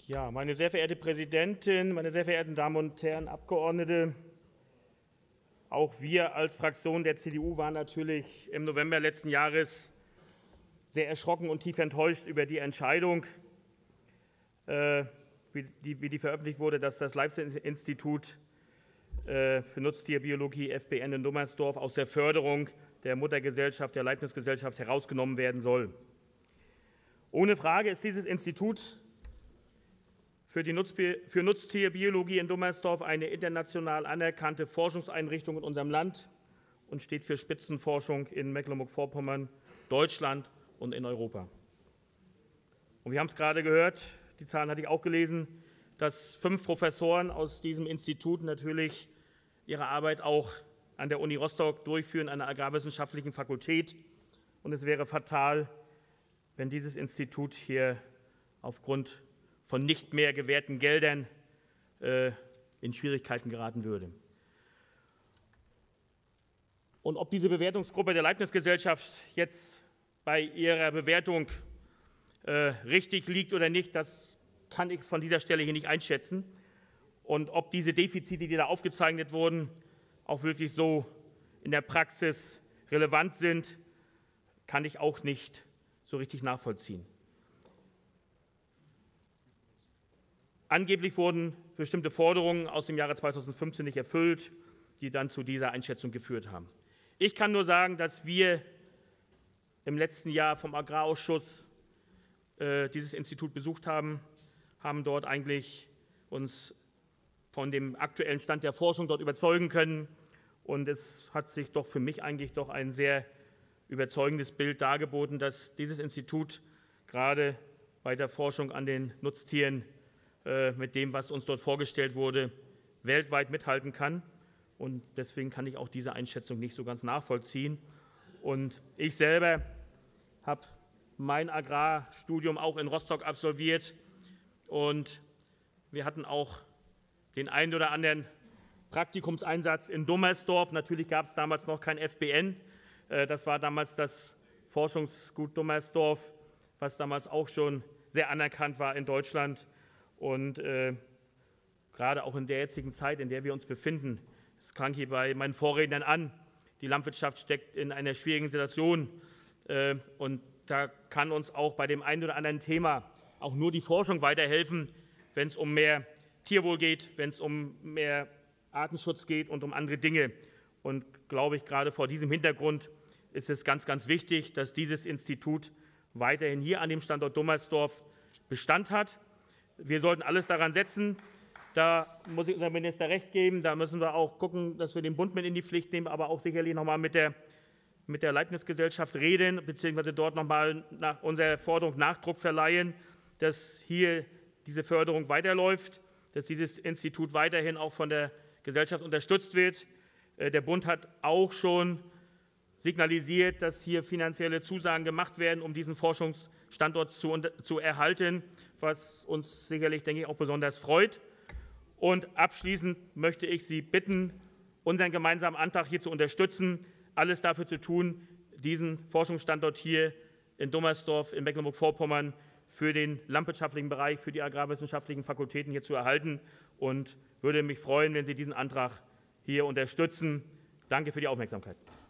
Ja, meine sehr verehrte Präsidentin, meine sehr verehrten Damen und Herren Abgeordnete, auch wir als Fraktion der CDU waren natürlich im November letzten Jahres sehr erschrocken und tief enttäuscht über die Entscheidung, wie die veröffentlicht wurde, dass das Leibniz-Institut für Nutztierbiologie FBN in Dummersdorf aus der Förderung der Muttergesellschaft, der Leibniz-Gesellschaft, herausgenommen werden soll. Ohne Frage ist dieses Institut für Nutztierbiologie in Dummersdorf eine international anerkannte Forschungseinrichtung in unserem Land und steht für Spitzenforschung in Mecklenburg-Vorpommern, Deutschland und in Europa. Und wir haben es gerade gehört, die Zahlen hatte ich auch gelesen, dass 5 Professoren aus diesem Institut natürlich ihre Arbeit auch an der Uni Rostock durchführen, an der Agrarwissenschaftlichen Fakultät. Und es wäre fatal, wenn dieses Institut hier aufgrund von nicht mehr gewährten Geldern in Schwierigkeiten geraten würde. Und ob diese Bewertungsgruppe der Leibniz-Gesellschaft jetzt bei ihrer Bewertung richtig liegt oder nicht, das kann ich von dieser Stelle hier nicht einschätzen. Und ob diese Defizite, die da aufgezeichnet wurden, auch wirklich so in der Praxis relevant sind, kann ich auch nicht so richtig nachvollziehen. Angeblich wurden bestimmte Forderungen aus dem Jahre 2015 nicht erfüllt, die dann zu dieser Einschätzung geführt haben. Ich kann nur sagen, dass wir im letzten Jahr vom Agrarausschuss dieses Institut besucht haben dort eigentlich uns von dem aktuellen Stand der Forschung dort überzeugen können. Und es hat sich doch für mich eigentlich doch ein sehr überzeugendes Bild dargeboten, dass dieses Institut gerade bei der Forschung an den Nutztieren mit dem, was uns dort vorgestellt wurde, weltweit mithalten kann. Und deswegen kann ich auch diese Einschätzung nicht so ganz nachvollziehen. Und ich selber habe mein Agrarstudium auch in Rostock absolviert. Und wir hatten auch den einen oder anderen Praktikumseinsatz in Dummersdorf. Natürlich gab es damals noch kein FBN. Das war damals das Forschungsgut Dummersdorf, was damals auch schon sehr anerkannt war in Deutschland. Und gerade auch in der jetzigen Zeit, in der wir uns befinden, es klang hier bei meinen Vorrednern an, die Landwirtschaft steckt in einer schwierigen Situation. Und da kann uns auch bei dem einen oder anderen Thema auch nur die Forschung weiterhelfen, wenn es um mehr Tierwohl geht, wenn es um mehr Artenschutz geht und um andere Dinge. Und glaube ich, gerade vor diesem Hintergrund ist es ganz, ganz wichtig, dass dieses Institut weiterhin hier an dem Standort Dummersdorf Bestand hat. Wir sollten alles daran setzen. Da muss ich unserem Minister recht geben. Da müssen wir auch gucken, dass wir den Bund mit in die Pflicht nehmen, aber auch sicherlich noch mal mit der Leibniz-Gesellschaft reden, beziehungsweise dort noch mal nach unserer Forderung Nachdruck verleihen, dass hier diese Förderung weiterläuft, dass dieses Institut weiterhin auch von der Gesellschaft unterstützt wird. Der Bund hat auch schon signalisiert, dass hier finanzielle Zusagen gemacht werden, um diesen Forschungsstandort zu erhalten, was uns sicherlich, denke ich, auch besonders freut. Und abschließend möchte ich Sie bitten, unseren gemeinsamen Antrag hier zu unterstützen, alles dafür zu tun, diesen Forschungsstandort hier in Dummersdorf in Mecklenburg-Vorpommern für den landwirtschaftlichen Bereich, für die agrarwissenschaftlichen Fakultäten hier zu erhalten und würde mich freuen, wenn Sie diesen Antrag hier unterstützen. Danke für die Aufmerksamkeit.